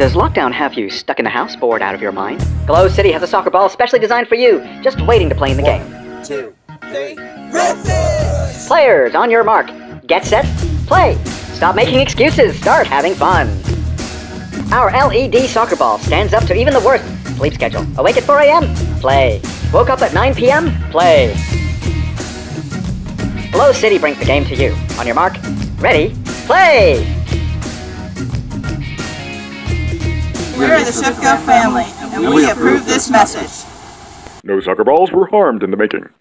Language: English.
Does lockdown have you stuck in the house, bored out of your mind? Glow City has a soccer ball specially designed for you, just waiting to play in the game. 1, 2, 3, race! Players, on your mark. Get set, play! Stop making excuses, start having fun! Our LED soccer ball stands up to even the worst sleep schedule. Awake at 4 a.m.? Play. Woke up at 9 p.m.? Play. Glow City brings the game to you. On your mark, ready, play! We're the Sheffield family, and we approve this message. No soccer balls were harmed in the making.